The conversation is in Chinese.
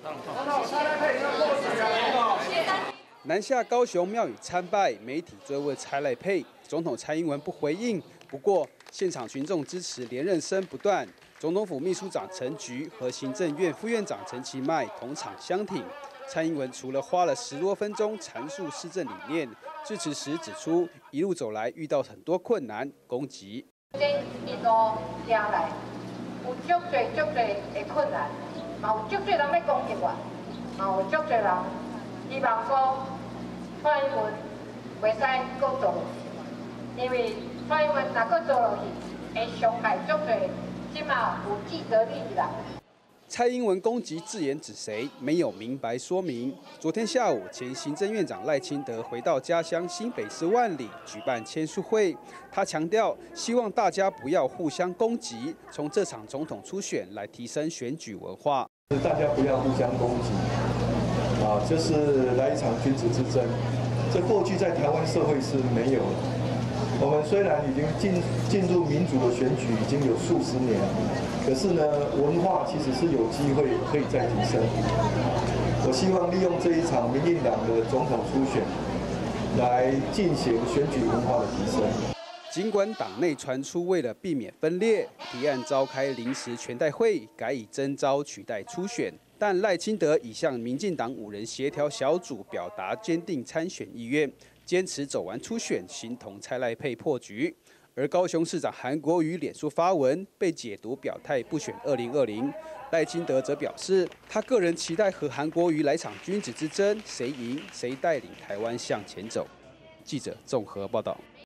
南下高雄庙宇参拜，媒体追问蔡赖配，总统蔡英文不回应。不过，现场群众支持连任声不断，总统府秘书长陈菊和行政院副院长陈其迈同场相挺。蔡英文除了花了10多分钟阐述施政理念，致辞时指出，一路走来遇到很多困难、攻击。 这一路行来，有足多的困难，嘛有足多人要攻击我，嘛有足多人希望说蔡英文袂使搁做落去，因为蔡英文若搁做落去，会伤害足多即马有既得利益人。 蔡英文攻击字眼指谁，没有明白说明。昨天下午，前行政院长赖清德回到家乡新北市万里举办签书会，他强调希望大家不要互相攻击，从这场总统初选来提升选举文化。 大家不要互相攻击，这是来一场君子之争。这过去在台湾社会是没有的。我们虽然已经进入民主的选举已经有数十年，可是呢，文化其实是有机会可以再提升。我希望利用这一场民进党的总统初选，来进行选举文化的提升。 尽管党内传出为了避免分裂，提案召开临时全代会，改以征召取代初选，但赖清德已向民进党5人协调小组表达坚定参选意愿，坚持走完初选，形同蔡赖配破局。而高雄市长韩国瑜脸书发文，被解读表态不选2020。赖清德则表示，他个人期待和韩国瑜来场君子之争，谁赢谁带领台湾向前走。记者综合报道。